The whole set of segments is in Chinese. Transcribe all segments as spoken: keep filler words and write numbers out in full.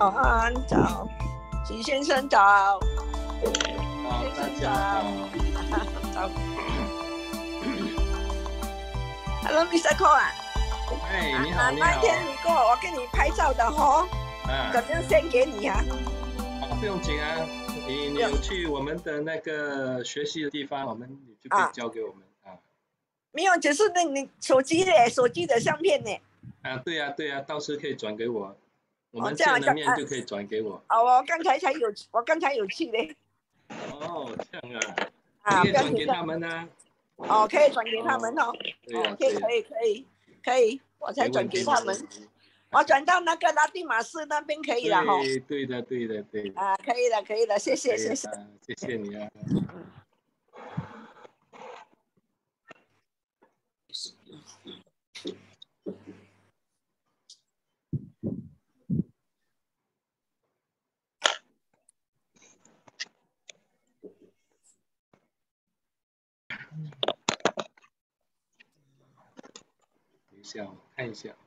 早安，早，徐先生早， 好，大家好， 早。Hello，Mister Cole 啊。 哎，你好，你好。 那天你跟我，我给你拍照的哈， 啊， 怎么样先给你啊？ 啊，不用紧啊，你你有去我们的那个学习的地方，我们你就可以交给我们啊。 没有，只是那你手机的手机的相片呢。啊， 对呀、啊、对呀、啊，到时可以转给我，我们见了面就可以转给我。 哦，我刚才才有，我刚才有去嘞。 哦，这样啊， 啊， 你可以转给他们啊。 哦，可以转给他们哦。 对呀、啊， 可以可以可以可以，我才转给他们。我转到那个拉蒂马斯那边可以了哈。 对对的对的对的。 啊，可以了可以了，谢谢谢谢。 谢谢你啊。等一下，我看一下。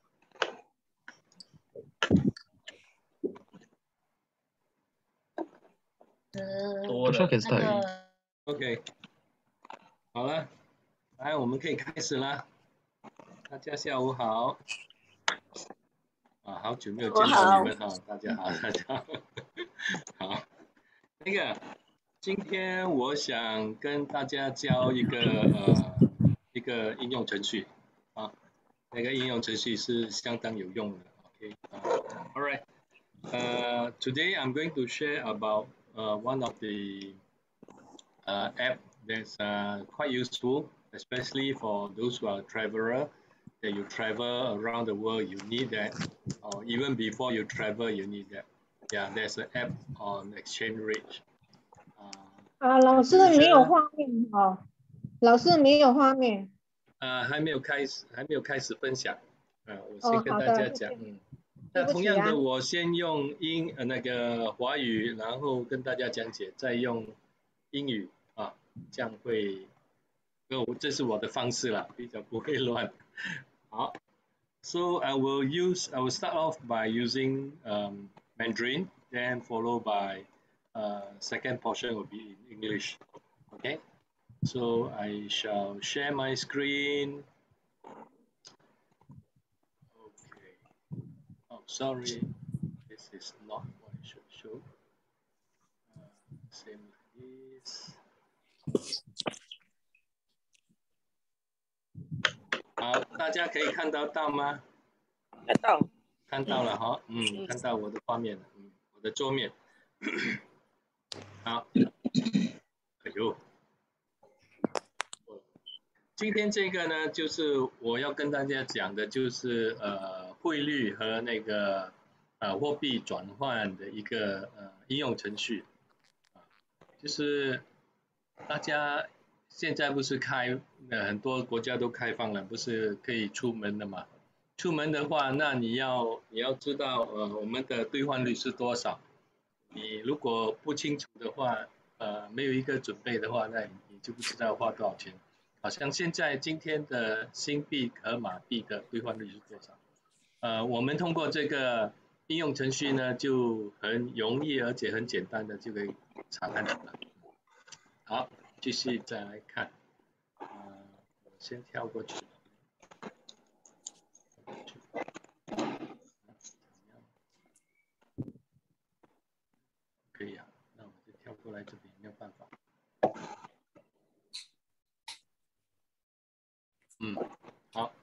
多的那个 OK， 好了，来，我们可以开始了。大家下午好。啊，好久没有见到你们哈，大家好，大家好。好，那个，今天我想跟大家教一个呃一个应用程序啊，那个应用程序是相当有用的。OK， uh, all right. Uh, today I'm going to share about uh, one of the uh, app that's uh, quite useful, especially for those who are traveler. That you travel around the world, you need that, or even before you travel, you need that. Yeah, there's an app on exchange rate. 啊，老师没有画面哦，老师没有画面。 呃，还没有开始，还没有开始分享。呃，我先跟大家讲，嗯，那同样的，我先用英呃那个华语，然后跟大家讲解，再用英语啊，这样会，呃，这是我的方式啦，比较不会乱。好 ，So I will use, I will start off by using um, Mandarin, then followed by uh, second portion will be in English. Okay, so I shall share my screen. Okay. Oh, sorry, this is not what I should show. Uh, same like this. 好，大家可以看得到吗？ 看到， 看到了哈，嗯，看到我的画面了，嗯，我的桌面。好，哎呦，今天这个呢，就是我要跟大家讲的，就是呃汇率和那个呃货币转换的一个呃应用程序，就是大家现在不是开呃很多国家都开放了，不是可以出门的嘛？出门的话，那你要你要知道呃我们的兑换率是多少。你如果不清楚的话，呃没有一个准备的话，那你就不知道花多少钱。好像现在今天的新币和马币的兑换率是多少？呃，我们通过这个应用程序呢，就很容易而且很简单的就可以查看出来。好，继续再来看。呃，我先跳过去。可以啊，那我就跳过来这边，没有办法。嗯，好，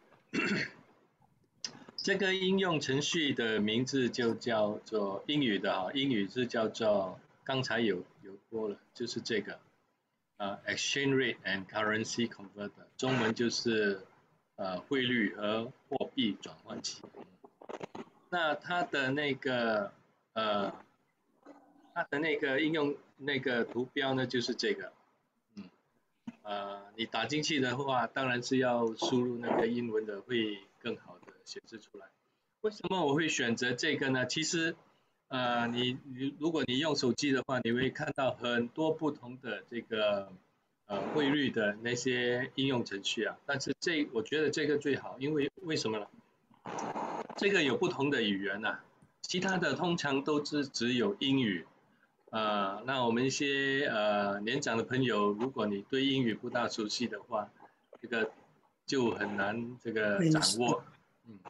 这个应用程序的名字就叫做英语的哈，英语是叫做刚才有有播了，就是这个呃 exchange rate and currency converter， 中文就是呃汇率和货币转换器。那它的那个呃它的那个应用那个图标呢，就是这个。呃，你打进去的话，当然是要输入那个英文的，会更好的显示出来。为什么我会选择这个呢？其实，呃，你你如果你用手机的话，你会看到很多不同的这个呃汇率的那些应用程序啊。但是这我觉得这个最好，因为为什么呢？这个有不同的语言呐、啊， 其他的通常都是只有英语。呃，那我们一些呃年长的朋友，如果你对英语不大熟悉的话，这个就很难这个掌握。嗯，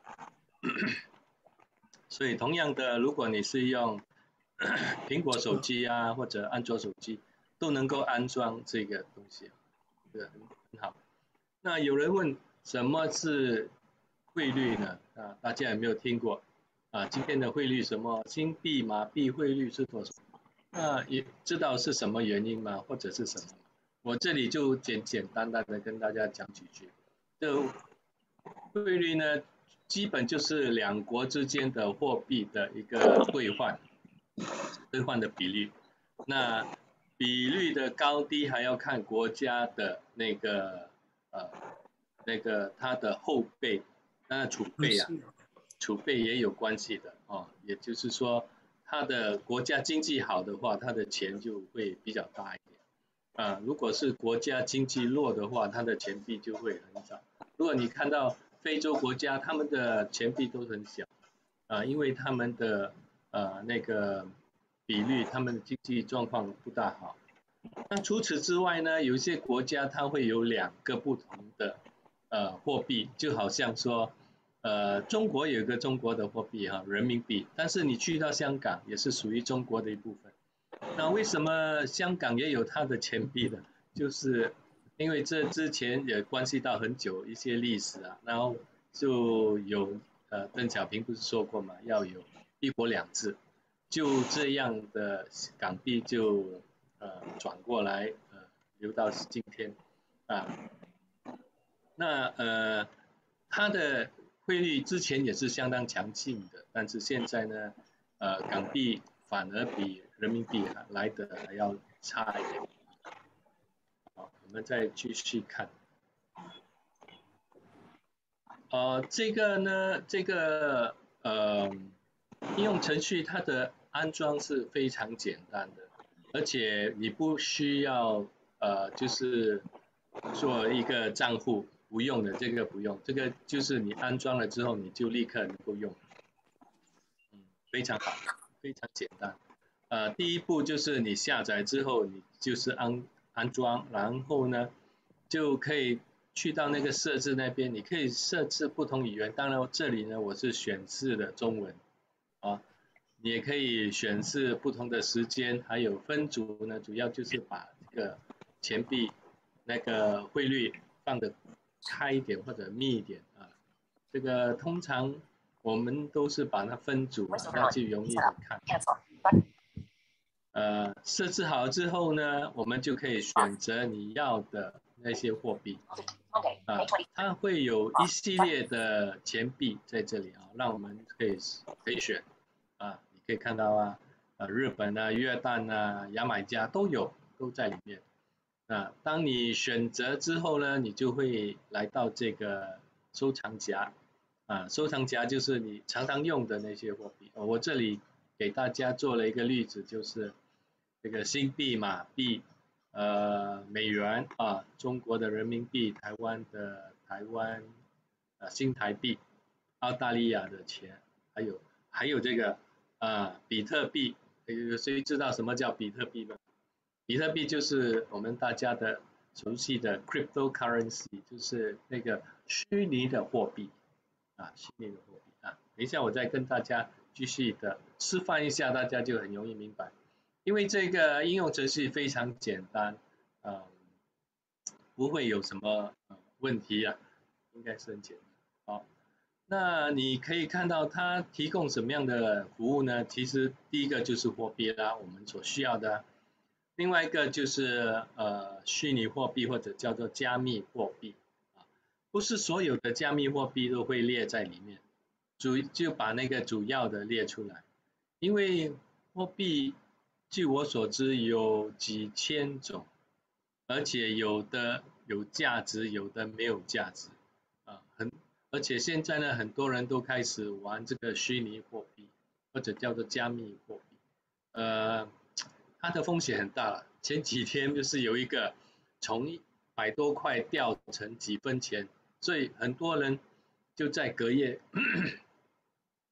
所以同样的，如果你是用苹果手机啊或者安卓手机，都能够安装这个东西，这个很很好。那有人问什么是汇率呢？啊，大家有没有听过？啊，今天的汇率什么新币、马币汇率是多少？那也知道是什么原因吗？或者是什么吗？我这里就简简单单的跟大家讲几句。这汇率呢，基本就是两国之间的货币的一个兑换，兑换的比率。那比率的高低还要看国家的那个呃那个它的后备，那储备啊，储备也有关系的哦。也就是说，它的国家经济好的话，它的钱就会比较大一点啊。如果是国家经济弱的话，它的钱币就会很少。如果你看到非洲国家，他们的钱币都很小啊，因为他们的呃那个比率，他们的经济状况不大好。那除此之外呢，有一些国家它会有两个不同的呃货币，就好像说，呃，中国有一个中国的货币哈，人民币，但是你去到香港也是属于中国的一部分。那为什么香港也有它的钱币呢？就是因为这之前也关系到很久一些历史啊，然后就有呃邓小平不是说过嘛，要有一国两制，就这样的港币就呃转过来呃流到今天啊，那呃它的汇率之前也是相当强劲的，但是现在呢，呃港币反而比人民币来的还要差一点。好，我们再继续看。呃，这个呢，这个呃应用程序它的安装是非常简单的，而且你不需要呃就是做一个账户，不用的，这个不用，这个就是你安装了之后你就立刻能够用，嗯，非常好，非常简单。呃，第一步就是你下载之后，你就是安安装，然后呢就可以去到那个设置那边，你可以设置不同语言。当然这里呢我是选示的中文啊，你也可以选示不同的时间，还有分组呢，主要就是把这个钱币那个汇率放得开一点或者密一点啊。这个通常我们都是把它分组嘛，那就容易的看。呃，设置好之后呢，我们就可以选择你要的那些货币啊，它会有一系列的钱币在这里啊，让我们可以可以选啊，你可以看到啊，呃，日本啊、约旦啊、牙买加都有，都在里面。啊，当你选择之后呢，你就会来到这个收藏夹啊，收藏夹就是你常常用的那些货币。我这里给大家做了一个例子，就是这个新币、马币、呃美元啊，中国的人民币、台湾的台湾呃新台币、澳大利亚的钱，还有还有这个啊比特币，有谁知道什么叫比特币吗？比特币就是我们大家的熟悉的 cryptocurrency， 就是那个虚拟的货币啊，虚拟的货币啊。等一下我再跟大家继续的示范一下，大家就很容易明白。因为这个应用程序非常简单，呃，不会有什么问题啊，应该是很简单。好，那你可以看到它提供什么样的服务呢？其实第一个就是货币啦，我们所需要的。另外一个就是呃虚拟货币或者叫做加密货币啊，不是所有的加密货币都会列在里面，主就把那个主要的列出来，因为货币据我所知有几千种，而且有的有价值，有的没有价值啊，很而且现在呢很多人都开始玩这个虚拟货币或者叫做加密货币，呃。它的风险很大了。前几天就是有一个从一百多块掉成几分钱，所以很多人就在隔夜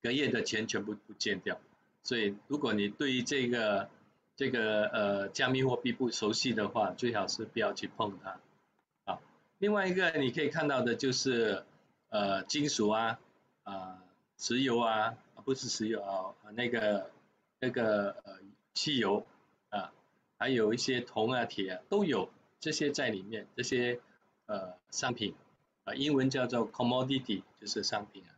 隔夜的钱全部不见掉。所以如果你对于这个这个呃加密货币不熟悉的话，最好是不要去碰它。啊，另外一个你可以看到的就是呃金属啊啊、呃、石油啊，不是石油啊，那个那个呃汽油啊，还有一些铜啊铁啊都有这些在里面，这些呃商品啊，英文叫做 commodity， 就是商品啊。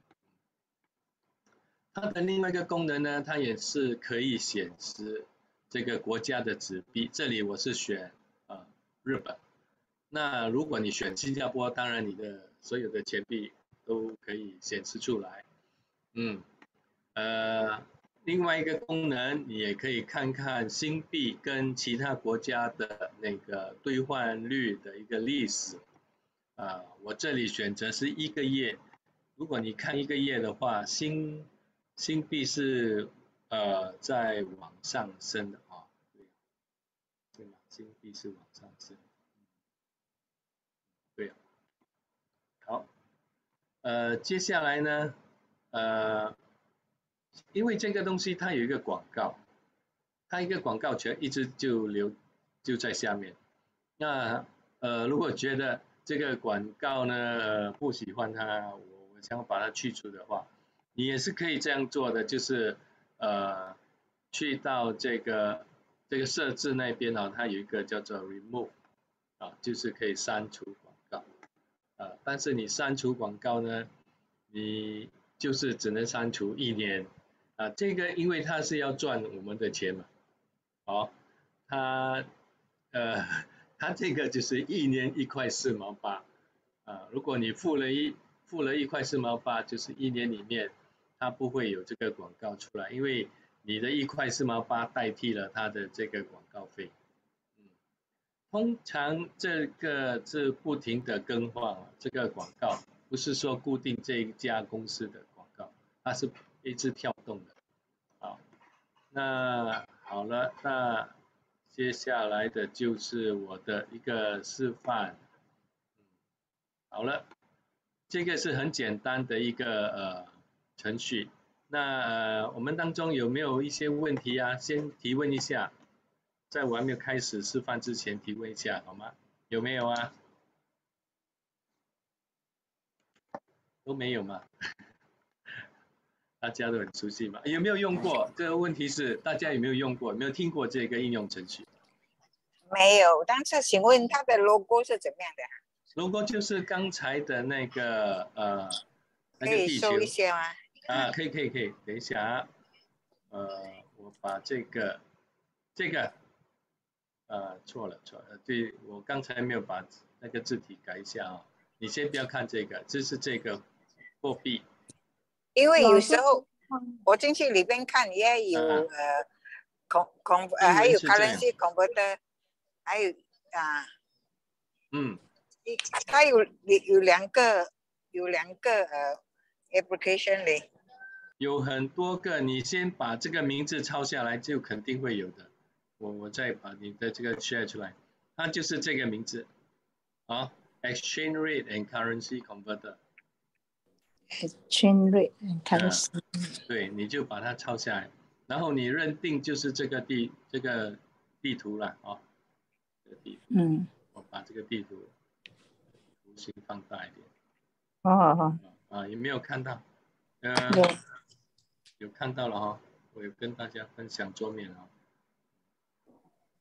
它的另外一个功能呢，它也是可以显示这个国家的纸币。这里我是选呃日本。那如果你选新加坡，当然你的所有的钱币都可以显示出来。嗯，呃，另外一个功能，你也可以看看新币跟其他国家的那个兑换率的一个历史。啊、呃，我这里选择是一个月。如果你看一个月的话，新新币是呃在往上升的啊，对，对吧？新币是往上升，对。好，呃，接下来呢，呃，因为这个东西它有一个广告，它一个广告权一直就留就在下面。那呃，如果觉得这个广告呢、呃、不喜欢它，我我想把它去除的话，你也是可以这样做的，就是呃去到这个这个设置那边啊，它有一个叫做 remove 啊，就是可以删除广告啊。但是你删除广告呢，你就是只能删除一年啊。这个因为它是要赚我们的钱嘛，好、哦，它呃它这个就是一年一块四毛八啊。如果你付了一付了一块四毛八，就是一年里面它不会有这个广告出来，因为你的一块四毛八代替了它的这个广告费。嗯，通常这个是不停的更换啊，这个广告不是说固定这一家公司的广告，它是一直跳动的。好，那好了，那接下来的就是我的一个示范。好了，这个是很简单的一个呃程序。那呃我们当中有没有一些问题啊？先提问一下，在我还没有开始示范之前提问一下好吗？有没有啊？都没有吗？大家都很熟悉嘛？有没有用过？这个问题是大家有没有用过？有没有听过这个应用程序？ 没有，但是请问它的 logo 是怎么样的 ？logo 就是刚才的那个呃那可以个地球搜一下吗？ 啊，可以可以可以，等一下啊，呃，我把这个这个呃错了错了，对，我刚才没有把那个字体改一下啊。你先不要看这个，这是这个货币。 因为有时候我进去里边看也有、啊、呃 con con 呃还有 currency converter， 还有啊， 嗯， 它有有两个有两个呃 application 嘞。 有很多个，你先把这个名字抄下来，就肯定会有的。我我再把你的这个 share 出来，它就是这个名字啊 ，exchange rate and currency converter。exchange rate and currency、 嗯。对，你就把它抄下来，然后你认定就是这个地这个地图了啊、哦，这个地图。嗯。我把这个地图图形放大一点。 哦哦。 啊，有没有看到？呃。 有。 有看到了哈、哦，我有跟大家分享桌面啊、哦，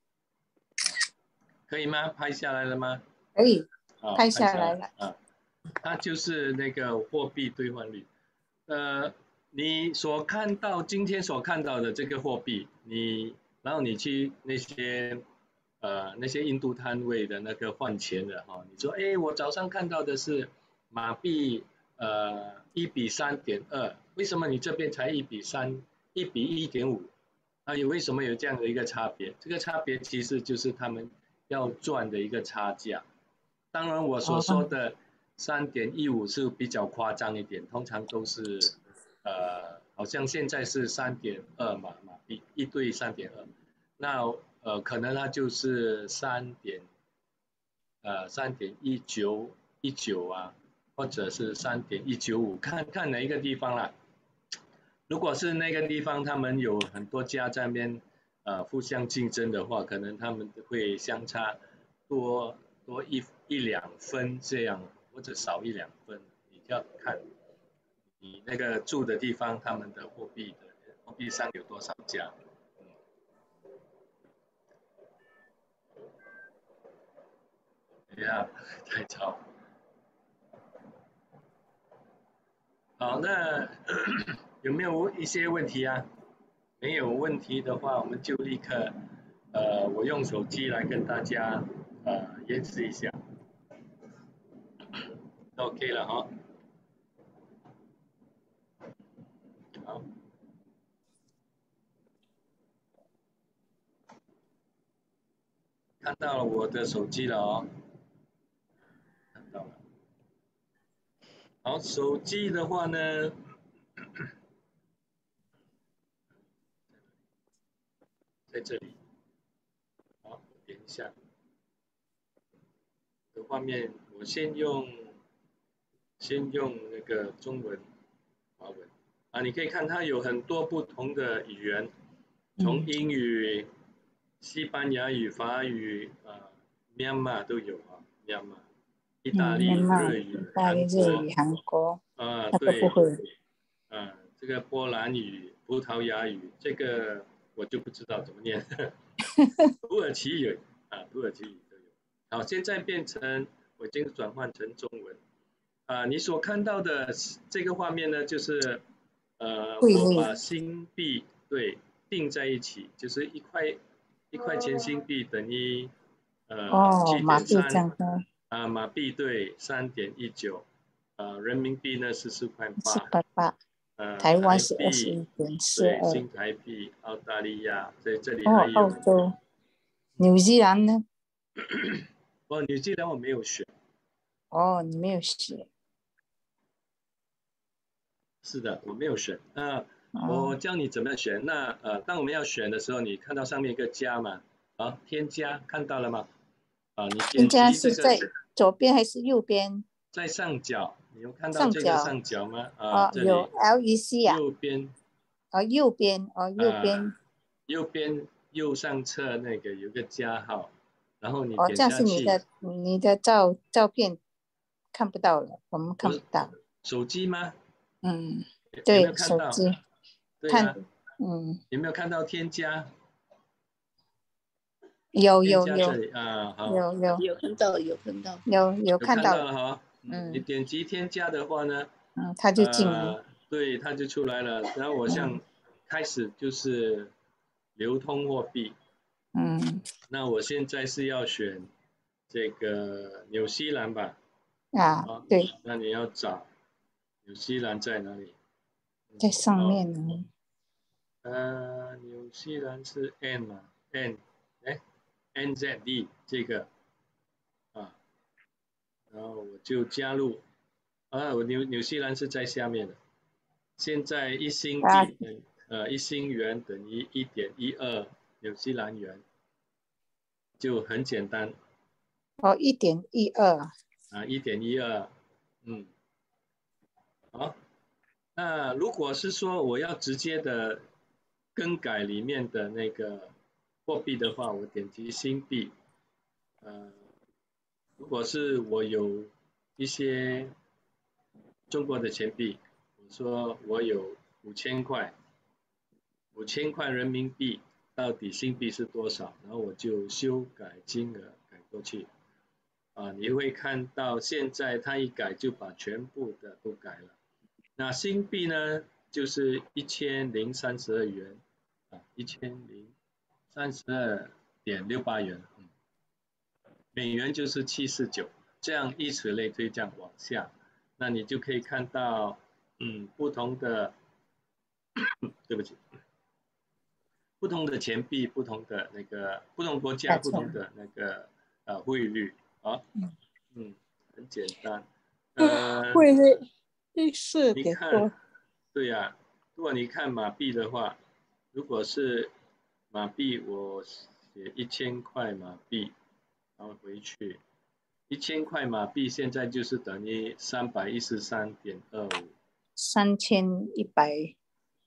可以吗？拍下来了吗？ 可以， 啊、 拍下来了。 啊，它就是那个货币兑换率。呃，你所看到今天所看到的这个货币，你然后你去那些呃那些印度摊位的那个换钱的哈、哦，你说哎，我早上看到的是马币呃一比三点二。为什么你这边才一比三，一比一点五？啊，有为什么有这样的一个差别？这个差别其实就是他们要赚的一个差价。当然，我所说的三点一五是比较夸张一点，通常都是呃，好像现在是三点二嘛，马币一对三点二，那呃可能它就是三点呃三点一九一九啊，或者是三点一九五，看看哪一个地方啦。 如果是那个地方他们有很多家在那边呃互相竞争的话，可能他们会相差多多一一两分这样，或者少一两分，你要看你那个住的地方他们的货币的货币上有多少家。哎呀，太吵。好，那有没有一些问题啊？没有问题的话，我们就立刻，呃，我用手机来跟大家呃演示一下 ，OK 了哈。好，看到了我的手机了哦，看到了。好，手机的话呢，在这里。好，我点一下。的画面，我先用先用那个中文、华文啊，你可以看它有很多不同的语言，从英语、西班牙语、法语啊、缅甸都有啊，缅甸、意大利、日语、韩国、 韩国啊，对，啊，这个波兰语、葡萄牙语，这个我就不知道怎么念，土耳其语啊，土耳其语都有。好，现在变成我已经转换成中文啊，你所看到的这个画面呢，就是呃，我把新币对定在一起，就是一块一块钱新币等于呃七点三啊，马币对三点一九，呃，人民币呢是四块八，呃， 台湾是二十一点四二，新台币，澳大利亚在这里还有。 哦，澳洲，纽西兰呢？ 哦，纽西兰我没有选。 哦，你没有选。 是的，我没有选。那我教你怎么选。那呃，当我们要选的时候，你看到上面一个加嘛？好，添加，看到了吗？啊，你点击这个。 是在左边还是右边？ 在上角，你有看到这个上角吗？ 啊， 这里有 L E C 啊。 右边。 哦，右边，哦，右边。 啊、右边右上侧那个有个加号，然后你哦，这样点下去。 是你的你的照照片看不到了，我们看不到。 手机吗？ 嗯， 对，有没有看到？ 手机。 对呀、啊。 嗯。 有没有看到添加？ 有有有啊，好， 有有有看到有看到有有看到了哈。嗯，你点击添加的话呢， 嗯，它就进来、 呃，对，它就出来了。然后我像开始就是流通货币， 嗯， 那我现在是要选这个纽西兰吧？ 啊，啊对。 那你要找纽西兰在哪里？ 在上面呢。 呃，纽西兰是 N 嘛 ？N， 哎 ，N Z D 这个啊，然后我就加入啊，我纽纽西兰是在下面的。现在一新币等、啊、呃一新元等于一点一二纽西兰元，就很简单。 哦，一点一二。 啊，一点一二，嗯，好。那如果是说我要直接的更改里面的那个货币的话，我点击新币，呃，如果是我有一些中国的钱币，我说我有五千块，五千块人民币，到底新币是多少？然后我就修改金额改过去，啊，你会看到现在它一改就把全部的都改了。那新币呢，就是一千零三十二元，啊，一千零三十二点六八元，嗯，美元就是七四九，这样以此类推，这样往下，那你就可以看到，嗯，不同的，对不起，不同的钱币，不同的那个，不同国家不同的那个呃汇率，啊，嗯，很简单，呃， 汇率一四你看，对呀、啊，如果你看马币的话，如果是马币，我写一千块马币，然后回去，一千块马币现在就是等于三百一十三点二五， 三千一百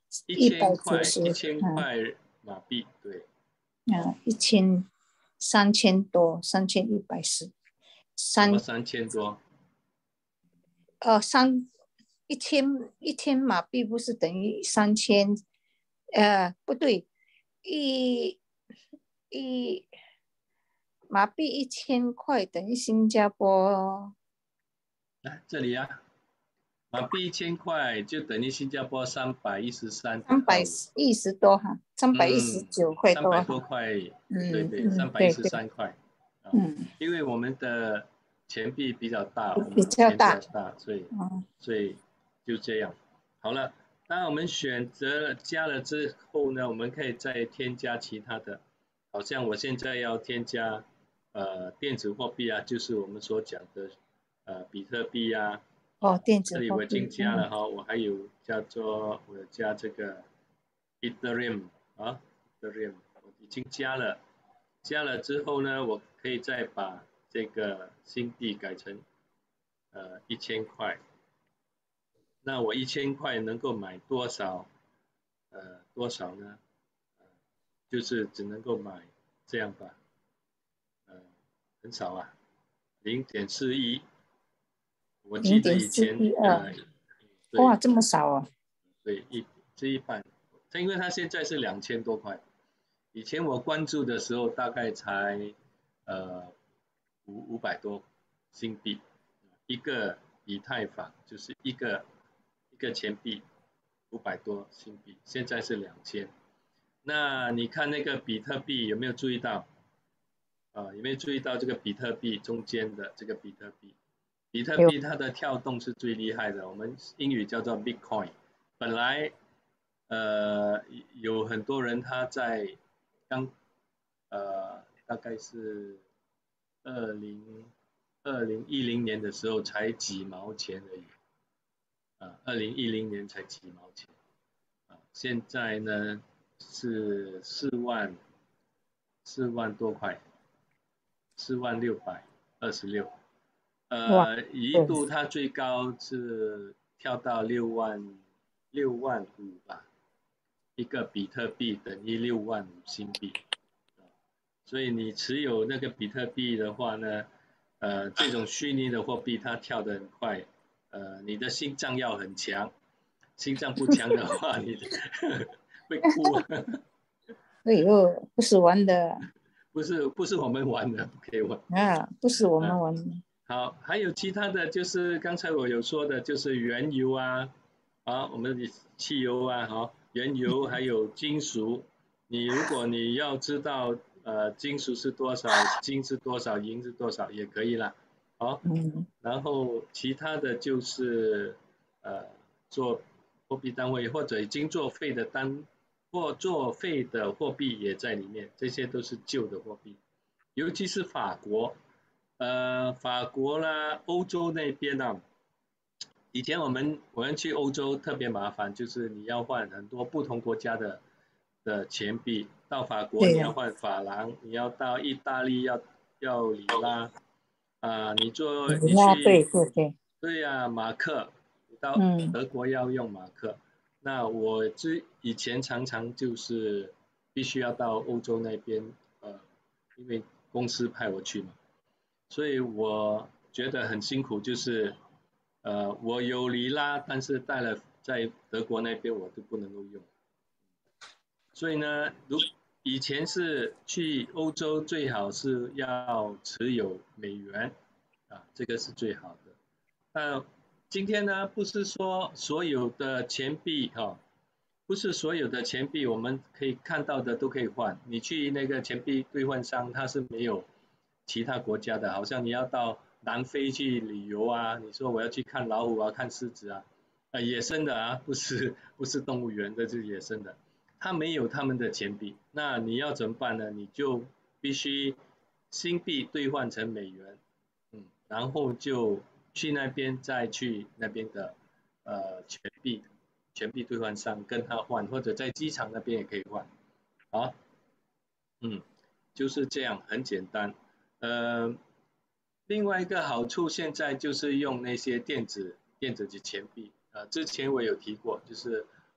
一千块，一千块马币，对。 啊，一千三千多，三千一百四， 三三千多。 呃，三一千一千马币不是等于三千？呃，不对，一一马币一千块等于新加坡。 来这里啊。马币一千块就等于新加坡三百一十三， 三百一十多哈，三百一十九块多， 三百多块， 嗯， 对对，三百一十三块， 嗯， 因为我们的钱币比较大， 比较大， 比较大，所以，嗯、所以就这样。好了，当我们选择加了之后呢，我们可以再添加其他的，好像我现在要添加呃电子货币啊，就是我们所讲的呃比特币啊。 哦，电子货币。 这里我已经加了哈、嗯，我还有叫做我加这个 Ethereum 啊 ，Ethereum 我已经加了，加了之后呢，我可以再把这个新币改成呃一千块。那我一千块能够买多少？呃，多少呢？呃、就是只能够买这样吧，呃，很少啊，零点四一。我记得以前呃， 哇，这么少啊！ 对，一这一半，因为它现在是两千多块，以前我关注的时候大概才呃五五百多新币，一个以太坊就是一个一个钱币五百多新币，现在是两千。那你看那个比特币有没有注意到？啊、呃，有没有注意到这个比特币中间的这个比特币？比特币它的跳动是最厉害的，我们英语叫做 Bitcoin。本来呃有很多人他在刚呃大概是二零二零一零年的时候才几毛钱而已，啊，二零一零年才几毛钱，啊，现在呢是四万四万多块，四万六百二十六。呃，一度它最高是跳到六万六万五吧，一个比特币等于六万五新币，所以你持有那个比特币的话呢，呃，这种虚拟的货币它跳得很快，呃，你的心脏要很强，心脏不强的话，你会哭。 哎呦，不是玩的， 不是不是我们玩的，不可以玩啊，不是我们玩的。 好，还有其他的就是刚才我有说的，就是原油啊，啊，我们的汽油啊，哈，原油还有金属。你如果你要知道呃金属是多少，金是多少，银是多少也可以啦，好， 嗯， 然后其他的就是呃做货币单位或者已经作废的单或作废的货币也在里面，这些都是旧的货币，尤其是法国。呃，法国啦，欧洲那边呢、啊，以前我们我们去欧洲特别麻烦，就是你要换很多不同国家的的钱币，到法国你要换法郎，你要到意大利要要里拉，啊、呃，你做你去对对对， 对呀、啊，马克，你到德国要用马克，嗯、那我之以前常常就是必须要到欧洲那边，呃，因为公司派我去嘛。所以我觉得很辛苦，就是呃，我有里拉，但是带了在德国那边我都不能够用。所以呢，如以前是去欧洲最好是要持有美元啊，这个是最好的。那今天呢，不是说所有的钱币哈、啊，不是所有的钱币我们可以看到的都可以换。你去那个钱币兑换商，它是没有其他国家的，好像你要到南非去旅游啊，你说我要去看老虎啊，看狮子啊，呃，野生的啊，不是不是动物园的，就是野生的，它没有他们的钱币，那你要怎么办呢？你就必须新币兑换成美元，嗯，然后就去那边再去那边的呃钱币钱币兑换商跟他换，或者在机场那边也可以换，好，嗯，就是这样，很简单。呃，另外一个好处现在就是用那些电子电子的钱币，呃，之前我有提过，就是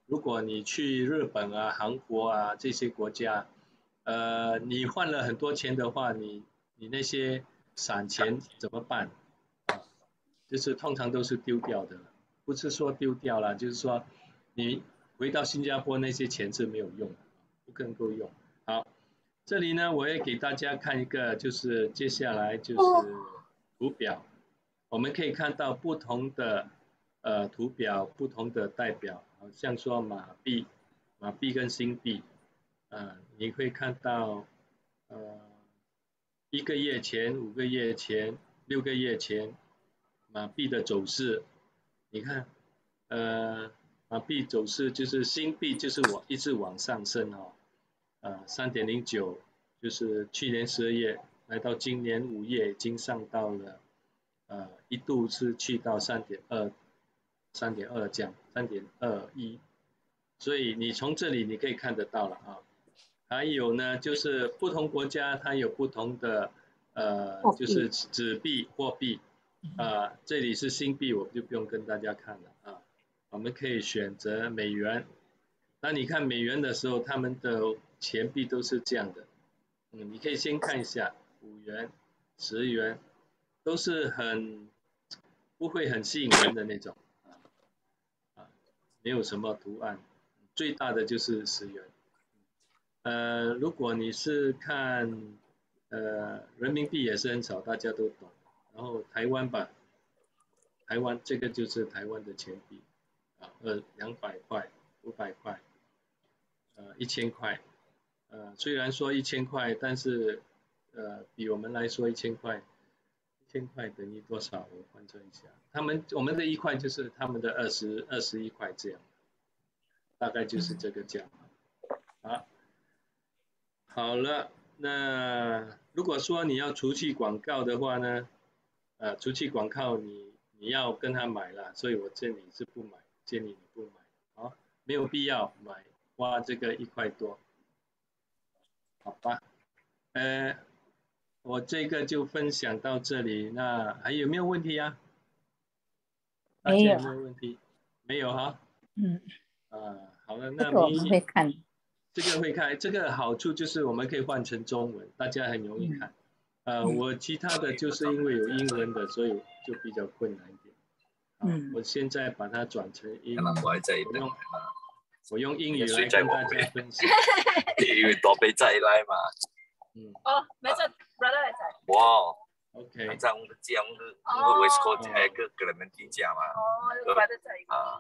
如果你去日本啊、韩国啊这些国家，呃，你换了很多钱的话，你你那些散钱怎么办？啊，就是通常都是丢掉的，不是说丢掉了，就是说你回到新加坡那些钱是没有用的，不可能够用。好，这里呢，我也给大家看一个，就是接下来就是图表，我们可以看到不同的呃图表，不同的代表，好像说马币、马币跟新币，呃，你会看到呃一个月前、五个月前、六个月前马币的走势，你看，呃，马币走势就是新币就是我一直往上升哦。呃，三点零九就是去年十二月来到今年五月已经上到了，呃，一度是去到三点二，三点二这样，三点二一，所以你从这里你可以看得到了啊。还有呢，就是不同国家它有不同的呃，就是纸币货币，啊，这里是新币，我就不用跟大家看了啊。我们可以选择美元。当你看美元的时候，他们的钱币都是这样的，嗯，你可以先看一下五元、十元，都是很不会很吸引人的那种，啊啊，没有什么图案，最大的就是十元。呃，如果你是看呃人民币也是很少，大家都懂。然后台湾吧，台湾这个就是台湾的钱币，啊，呃，两百块、五百块。呃，一千块，呃，虽然说一千块，但是呃，比我们来说一千块，一千块等于多少？我换算一下，他们我们的一块就是他们的二十二十一块这样，大概就是这个价。好，好了，那如果说你要除去广告的话呢，呃，除去广告你你要跟他买了，所以我建议是不买，建议你不买，好，没有必要买，花这个一块多。好吧，呃，我这个就分享到这里，那还有没有问题啊？大家有没有问题？没有哈。 嗯。 啊，好了，那我们会看。 这个会看，这个好处就是我们可以换成中文，大家很容易看。嗯、呃，我其他的就是因为有英文的，所以就比较困难一点。嗯。我现在把它转成英语，我用我用英语来跟大家分享。 因為躲避仔來嘛。 嗯。 哦，沒錯 ，brother 嚟仔。 哇 ，OK。 反正我們講，我們 West Coast 係個個人們底價嘛。 哦，有 brother 仔。 啊。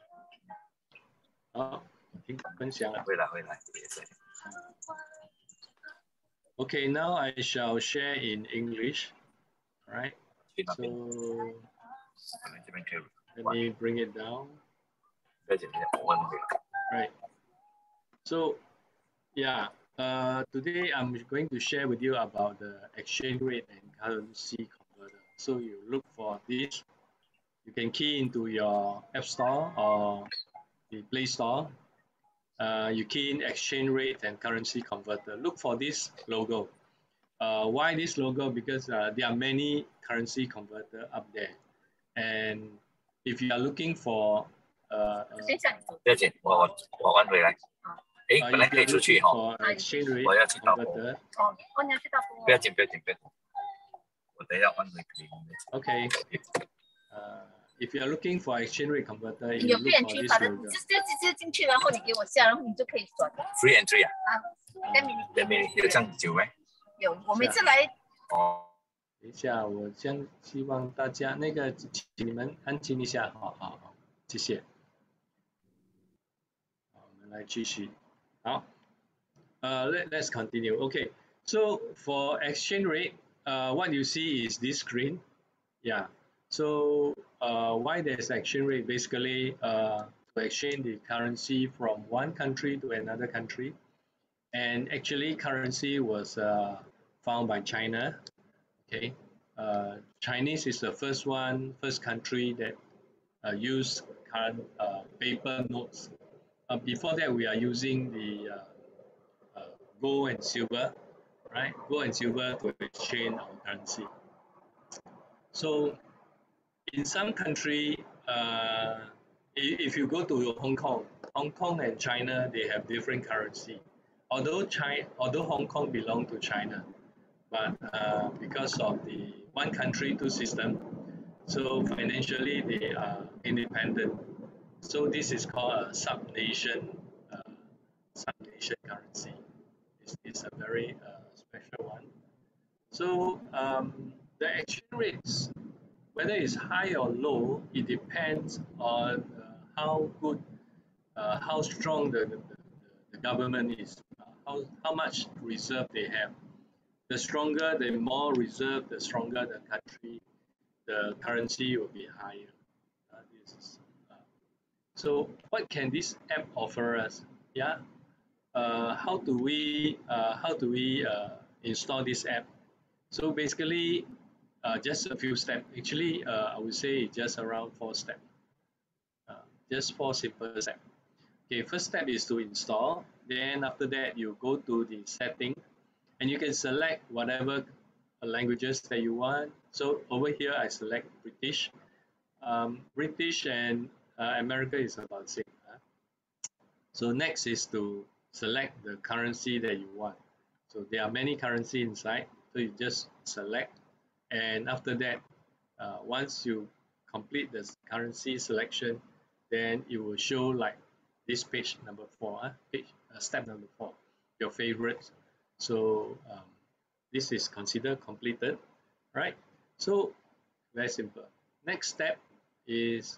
好，聽分享了。 會來會來。 Okay, now I shall share in English. All right. So let me bring it down. Right. So, yeah, uh, today I'm going to share with you about the exchange rate and currency converter. So you look for this. You can key into your App Store or the Play Store. Uh, you key in exchange rate and currency converter. Look for this logo. Uh, why this logo? Because uh, there are many currency converter up there. And if you are looking for uh, uh, 不要緊，我我我揾回來。誒，本來可以出去哈。 exchange rate 我要去到貨。 哦，我你要去到貨。 不要緊，不要緊，不要緊。我等一下揾回可以。 Okay. Uh, if you are looking for exchange rate converter, 你有 free entry 法的，你就直接直接进去，然后你给我下，然后你就可以转。 Free entry 啊？ 啊 ，ten minutes。ten minutes 有这样久没？ 有，我每次来。 哦。 等一下，我将希望大家那个，请你们安静一下，好好好，谢谢。好，我们来继续。好，呃、uh, ，let let's continue. Okay, so for exchange rate, uh, what you see is this screen. Yeah. So uh, why there's exchange rate? Basically, uh, to exchange the currency from one country to another country, and actually, currency was uh, found by China. Okay, uh, Chinese is the first one, first country that uh, use current uh, paper notes. Uh, before that, we are using the uh, uh, gold and silver, right? Gold and silver to exchange our currency. So, in some country, uh, if you go to Hong Kong, Hong Kong and China, they have different currency. Although China, although Hong Kong belong to China, but uh, because of the one country, two system, so financially they are independent. So this is called a sub-nation, uh, sub-nation currency. It's, it's a very uh, special one. So um, the exchange rates, whether it's high or low, it depends on uh, how good, uh, how strong the, the, the government is, uh, how, how much reserve they have. The stronger, the more reserve, the stronger the country, the currency will be higher. Uh, this is, uh, so what can this app offer us? Yeah, uh, how do we uh, how do we uh, install this app? So basically, uh, just a few steps. Actually, uh, I would say just around four steps. Uh, just four simple steps. Okay, first step is to install. Then after that, you go to the setting, and you can select whatever languages that you want. So over here, I select British. Um, British and uh, America is about the same. Huh? So next is to select the currency that you want. So there are many currency inside. So you just select, and after that, uh, once you complete the currency selection, then it will show like this page number four, huh? page uh, step number four, your favorites. So um, this is considered completed, right? So very simple. Next step is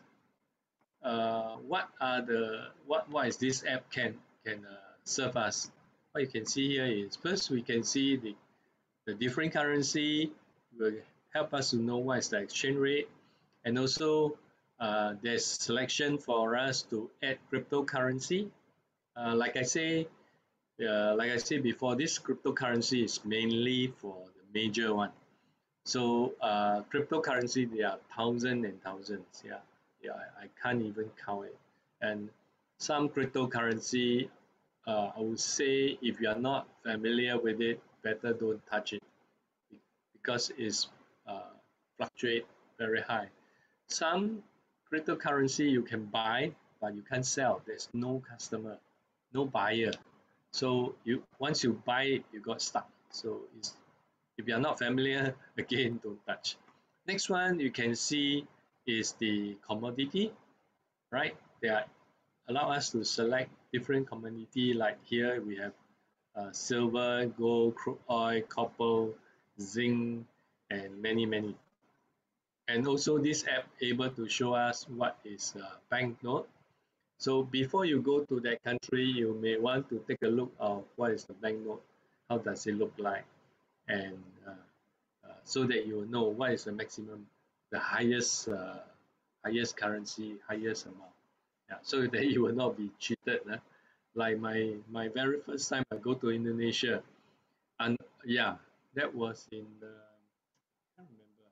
uh, what are the what what is this app can can uh, serve us? What you can see here is first we can see the the different currency will help us to know what is the exchange rate, and also uh, there's selection for us to add cryptocurrency. Uh, like I say, uh, like I said before, this cryptocurrency is mainly for the major one. So uh, cryptocurrency, there are thousands and thousands. Yeah, yeah, I, I can't even count it. And some cryptocurrency, uh, I would say, if you are not familiar with it, better don't touch it because it's uh, fluctuate very high. Some cryptocurrency you can buy, but you can't sell. There's no customer, no buyer. So you once you buy it, you got stuck. So it's, if you are not familiar, again, don't touch. Next one you can see is the commodity, right? They are, allow us to select different commodity. Like here we have uh, silver, gold, crude oil, copper, zinc, and many many. And also this app able to show us what is a banknote. So before you go to that country, you may want to take a look of what is the banknote, how does it look like, and uh, uh, so that you will know what is the maximum, the highest uh, highest currency, highest amount. Yeah, so that you will not be cheated. Huh? Like my my very first time I go to Indonesia, and yeah, that was in the, I can't remember,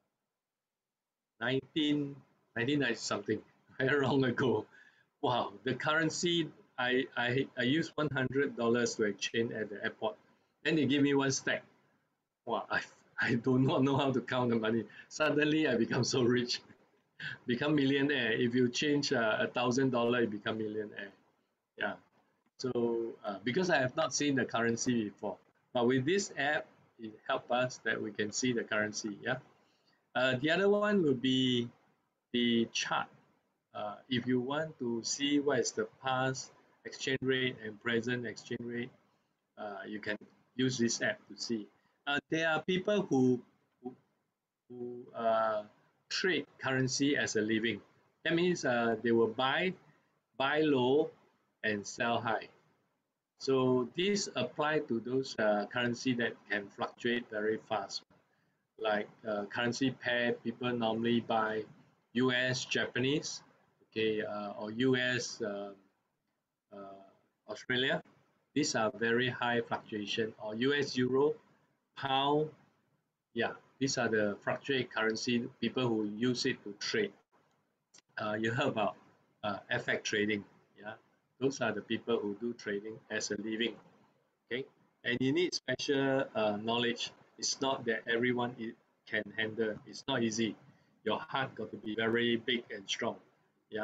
nineteen ninety something, very long ago. Wow, the currency I I I used one hundred dollars to exchange at the airport. Then they give me one stack. Wow, I I do not know how to count the money. Suddenly I become so rich, become millionaire. If you change uh, a thousand dollar, you become millionaire. Yeah. So uh, because I have not seen the currency before, but with this app, it helps us that we can see the currency. Yeah. Uh, the other one will be the chart. Uh, if you want to see what is the past exchange rate and present exchange rate, uh, you can use this app to see. Uh, there are people who who, who uh, trade currency as a living. That means uh, they will buy buy low and sell high. So this apply to those uh, currency that can fluctuate very fast. Like uh, currency pair, people normally buy U S Japanese, okay, uh, or U S uh, uh, Australia. These are very high fluctuation, or U S Euro, pound. Yeah, these are the fluctuate currency people who use it to trade. Uh, you heard about uh, F X trading. Yeah, those are the people who do trading as a living. Okay, and you need special uh, knowledge. It's not that everyone it can handle. It's not easy. Your heart got to be very big and strong. Yeah,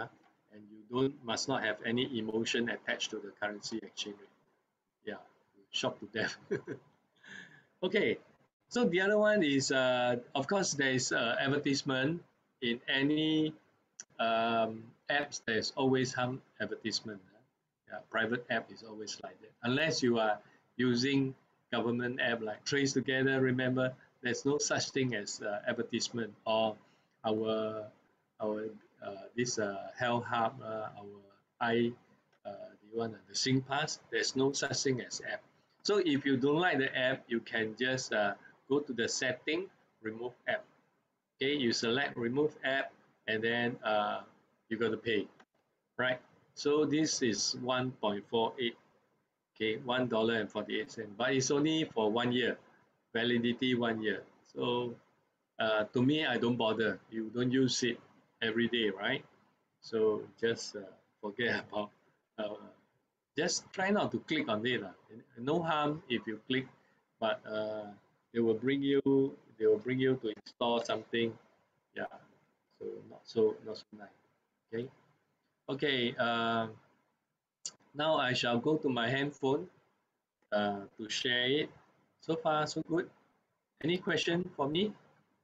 and you don't must not have any emotion attached to the currency exchange rate. Yeah, shocked to death. Okay, so the other one is, uh, of course, there is uh, advertisement in any um, apps. There's always some advertisement. Yeah, private app is always like that. Unless you are using government app like Trace Together, remember, there's no such thing as uh, advertisement, or our our uh, this uh, health hub, uh, our I uh, the one uh, the SingPass. There's no such thing as app. So if you don't like the app, you can just uh, go to the setting, remove app. Okay, you select remove app, and then uh, you got to pay, right? So this is one point four eight, okay, one dollar and forty-eight cents, but it's only for one year, validity one year. So uh, to me, I don't bother. You don't use it every day, right? So just uh, forget about. Uh, just try not to click on it. Uh. No harm if you click, but uh, they will bring you. They will bring you to install something. Yeah. So not so not so nice. Okay. Okay. Uh, now I shall go to my handphone uh, to share it. So far, so good. Any question for me?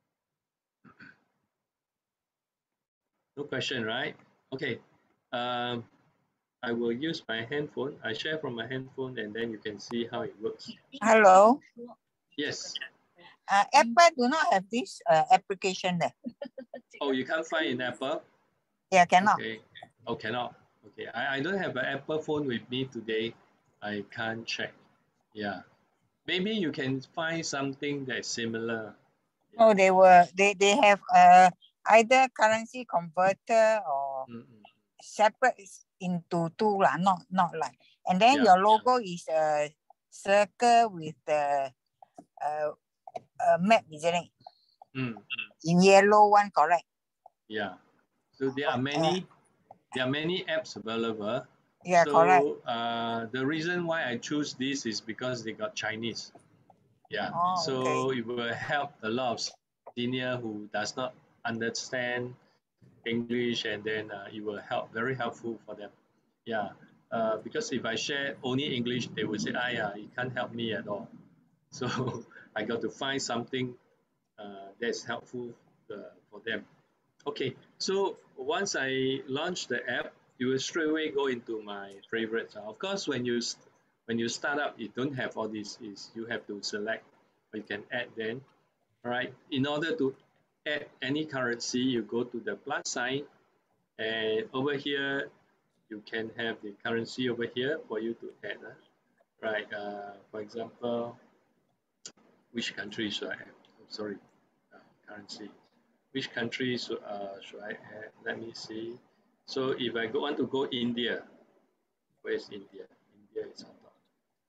No question, right? Okay. Um, I will use my handphone. I share from my handphone, and then you can see how it works. Hello. Yes. Uh, Apple do not have this uh, application there. Oh, you can't find in Apple? Yeah, cannot. Okay. Oh, cannot. Okay. I, I don't have an Apple phone with me today. I can't check. Yeah. Maybe you can find something that's similar. Yeah. Oh, they were they they have uh either currency converter or mm -mm. separate into two lah, not not like. And then yeah. Your logo is a circle with the uh, uh map, isn't it? Mm. In yellow one, correct? Yeah. So there are many. Uh, there are many apps available. Yeah, so, correct. Uh, the reason why I choose this is because they got Chinese. Yeah. Oh, so okay. it will help a lot of senior who does not understand English, and then uh, it will help, very helpful for them. Yeah. Uh, because if I share only English, they will say, ah, yeah, it can't help me at all. So I got to find something uh, that's helpful uh, for them. Okay, so once I launch the app, you will straight away go into my favorites. Of course, when you when you start up, you don't have all these. Is you have to select, or you can add then. All right. In order to add any currency, you go to the plus sign, and over here you can have the currency over here for you to add. Uh, right. Uh, for example, which country should I have? Oh, sorry, uh, currency. Which country should, uh, should I add? Let me see. So if I go, want to go India, where's India? India is on top.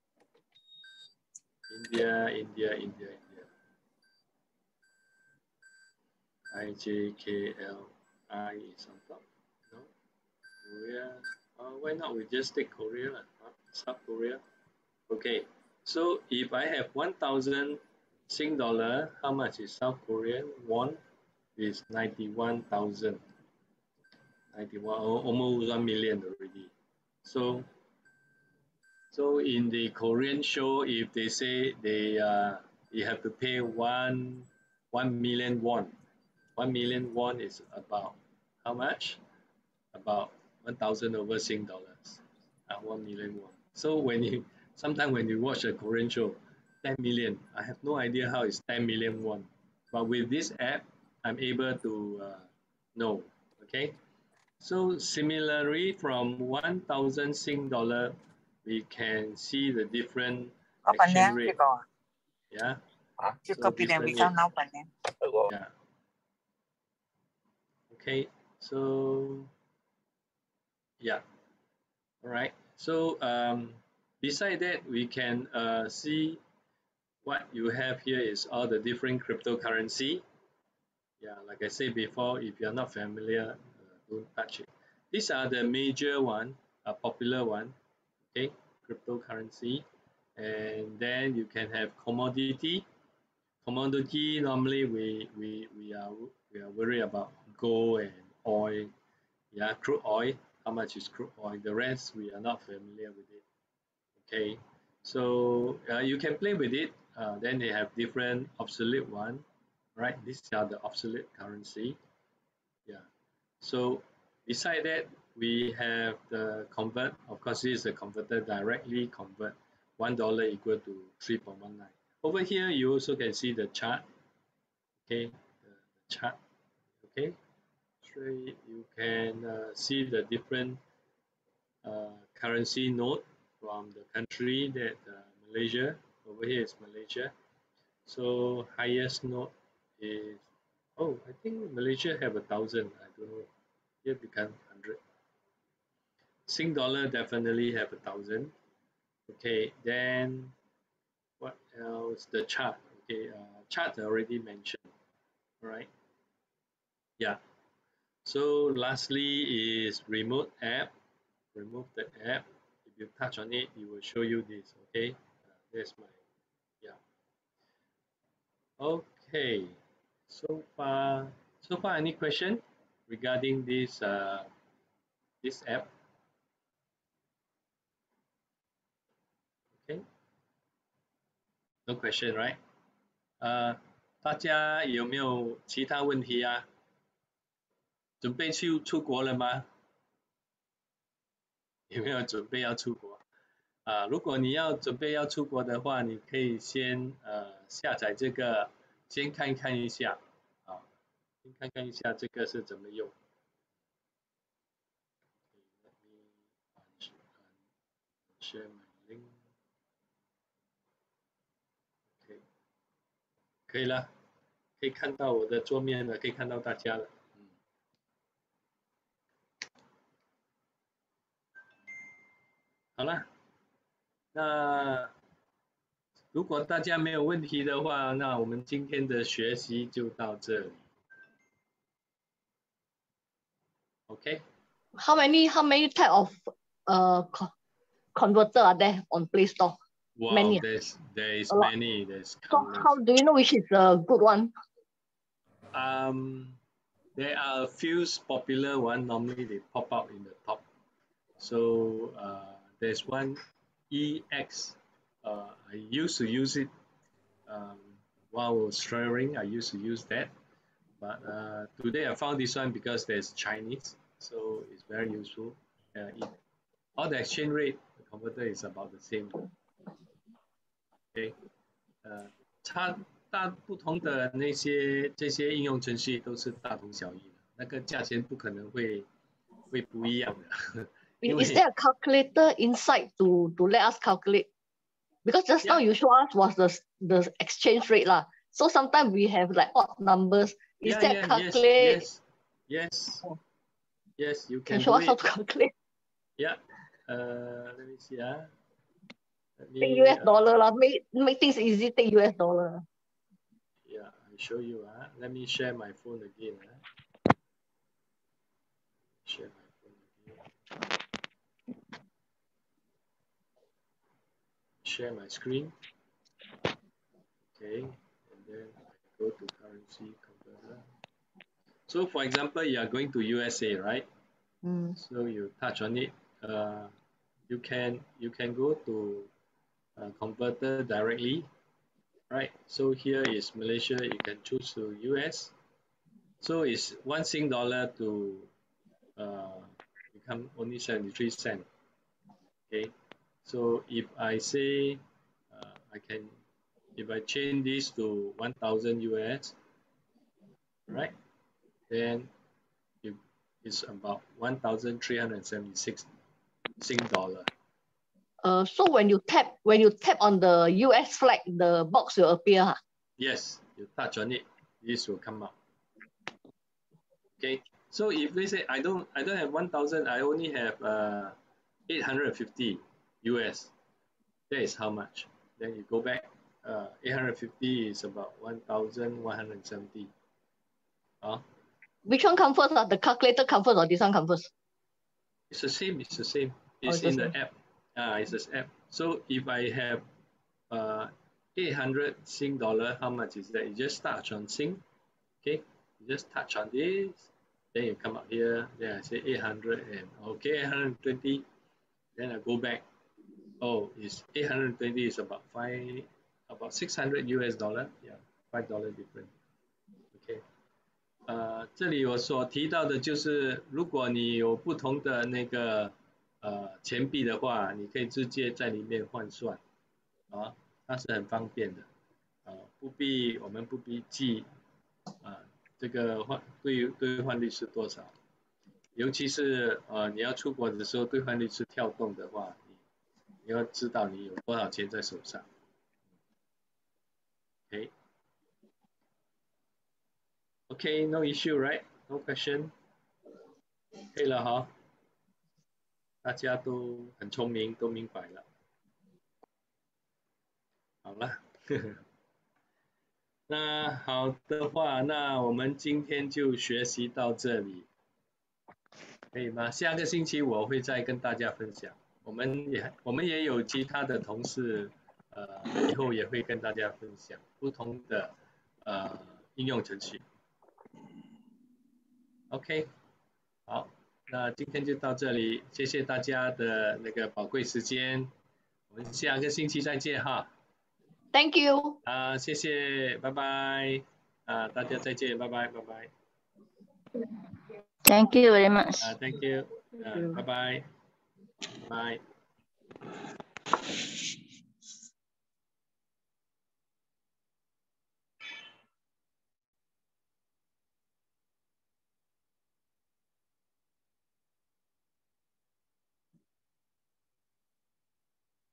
India, India, India, India. I J K L I is on top. No? Korea. Uh, why not? We just take Korea, uh, South Korea. Okay. So if I have one thousand Sing dollar, how much is South Korean won? Is ninety-one thousand. ninety-one, almost one million already. So, so in the Korean show, if they say they uh, you have to pay one one million won, one million won is about how much? About one thousand over Sing dollars. Uh, one million won. So when you sometimes when you watch a Korean show, ten million, I have no idea how it's ten million won. But with this app, I'm able to uh, know. Okay. So similarly, from one thousand Sing dollar, we can see the different exchange rate. Yeah. So different rate. Yeah. Okay. So yeah. All right. So um, beside that, we can uh, see what you have here is all the different cryptocurrency. Yeah, like I said before, if you're not familiar, uh, don't touch it. These are the major one, a popular one, okay, cryptocurrency. And then you can have commodity. Commodity, normally we, we, we, are, we are worried about gold and oil, yeah, crude oil. how much is crude oil. The rest we are not familiar with it. Okay, so uh, you can play with it. Uh, then they have different obsolete one, right? These are the obsolete currency. Yeah. So beside that, we have the convert. Of course, this is a converter directly convert. One dollar equal to three point one nine. Over here, you also can see the chart. Okay, the, the chart. Okay, so you can uh, see the different uh, currency note from the country that uh, Malaysia. Over here is Malaysia. So highest note is, oh, I think Malaysia have a thousand. I don't know. Here become hundred. Sing dollar definitely have a thousand. Okay, then what else? The chart. Okay, uh, chart I already mentioned. All right. Yeah. So lastly is remote app. Remove the app. If you touch on it, it will show you this. Okay, uh, there's my, yeah. Okay, so far, so far any question regarding this uh, this app? Okay, no question, right? 呃，大家有没有其他问题啊？准备去出国了吗？有没有准备要出国？啊，如果你要准备要出国的话，你可以先呃下载这个，先看看一下，啊，先看看一下这个是怎么用。Share my link. OK， 可以了，可以看到我的桌面了，可以看到大家了。嗯，好了，那如果大家没有问题的话，那我们今天的学习就到这里。OK。 How many how many type of uh converter are there on Play Store? Wow, many. there's there is many. There's so how do you know which is a good one? Um, there are a few popular one. Normally they pop out in the top. So uh, there's one E X. Uh, I used to use it um, while I was traveling. I used to use that, but uh, today I found this one because there's Chinese, so it's very useful. Uh, it, all the exchange rate, the converter is about the same. Okay, 呃，差大不同的那些这些应用程序都是大同小异的，那个价钱不可能会会不一样的。 Is there a calculator inside to to let us calculate? Because just yeah. now you show us was the the exchange rate lah. So sometimes we have like odd numbers. Is yeah, there yeah, calculate? Yes, yes, yes, yes. You can, can show us it. how to calculate. Yeah. Uh, let me see. Ah. Me, take U S uh, dollar lah. Make make things easy. Take U S dollar. Yeah, I show you. Ah. Let me share my phone again. Ah. Share my phone again. Share my screen. Okay, and then I go to currency converter. So for example, you are going to U S A, right? Mm. So you touch on it. Uh, you can you can go to uh, converter directly, right? So here is Malaysia. You can choose to U S. So it's one Sing dollar to uh, become only seventy-three cents. Okay. So if I say uh, I can, if I change this to one thousand U S, right? Then it, it's about one thousand three hundred seventy-six Sing dollar. Uh, so when you tap when you tap on the U S flag, the box will appear. Huh? Yes, you touch on it, this will come up. Okay. So if they say I don't I don't have one thousand, I only have uh, eight hundred fifty U S. That is how much. Then you go back. Uh, eight hundred fifty is about one thousand one hundred seventy. Uh, Which one comes first? Uh? The calculator comes first or this one comes first? It's the same. It's the same. It's, oh, it's in the, the app. Ah, it's the app. So if I have uh, eight hundred Sing dollar, how much is that? You just touch on Sing. Okay. You just touch on this. then you come up here, then I say eight hundred and okay, eight hundred twenty. Then I go back. Oh, it's eight hundred twenty is about five, about six hundred U S dollar. Yeah, five dollar different. Okay. 呃，这里我所提到的就是，如果你有不同的那个呃钱币的话，你可以直接在里面换算，啊，那是很方便的，啊，不必我们不必记啊这个换兑兑换率是多少，尤其是呃你要出国的时候，兑换率是跳动的话，你你要知道你有多少钱在手上。OK。 Okay, no issue, right? No question. 可以了哈，大家都很聪明，都明白了。好了，那好的话，那我们今天就学习到这里，可以吗？下个星期我会再跟大家分享。我们也我们也有其他的同事，呃，以后也会跟大家分享不同的呃应用程序。OK， 好，那今天就到这里，谢谢大家的那个宝贵时间，我们下个星期再见哈。 Thank you。 啊，谢谢，拜拜。啊，大家再见，拜拜，拜拜。 Thank you very much. 啊 ，Thank you。啊，拜拜，拜拜。